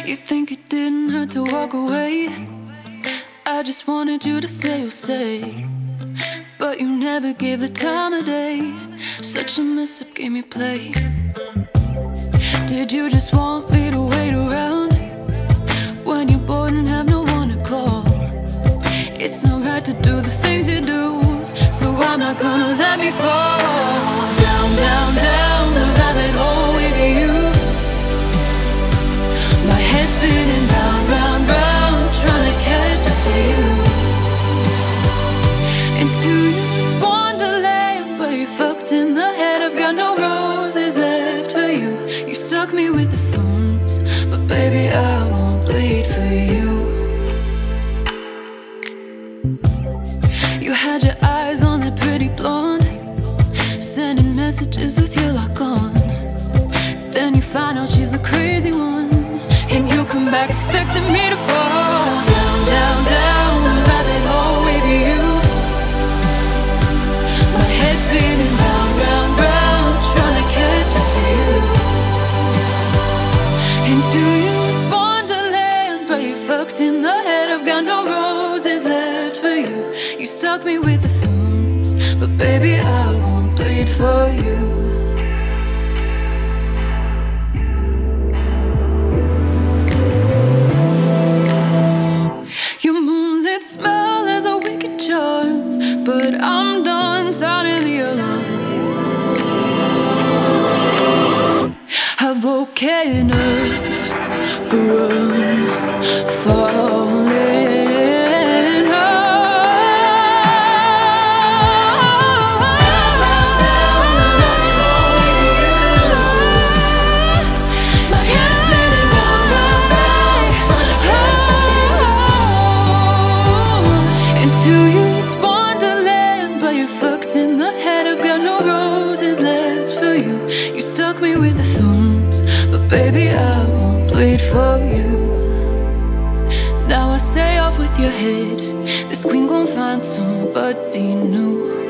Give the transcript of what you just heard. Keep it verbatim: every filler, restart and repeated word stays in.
You think it didn't hurt to walk away? I just wanted you to say you'll stay, but you never gave the time of day. Such a mess up, gave me play. Did you just want me to wait around when you're bored and have no one to call? It's not right to do the things you do, so I'm not gonna let me fall down, down, down the rabbit hole with you. My head's spinning round, round, round, trying to catch up to you. And to you it's wonderland, but you fucked in the head. I've got no roses left for you. You stuck me with the thorns, but baby I won't bleed for you. You had your eyes on that pretty blonde, sending messages with your lock on. Then you find out she's the crazy one, and you come back expecting me to fall down, down, down the rabbit hole with you. My head's spinning round, round, round, trying to catch up to you. And to you it's wonderland, but you fucked in the head. I've got no roses left for you. You stuck me with the thorns, but baby I won't bleed for you. Your moonlit smell has a wicked charm, but I'm done sounding the alarm. I've woken up from falling. Me with the thorns, but baby I won't bleed for you. Now I say off with your head, this queen gon' find somebody new.